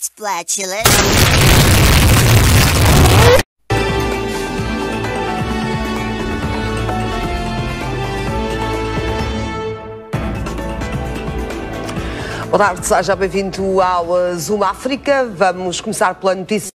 It's flatulent. Boa tarde, seja bem-vindo ao Zoom África. Vamos começar pela notícia.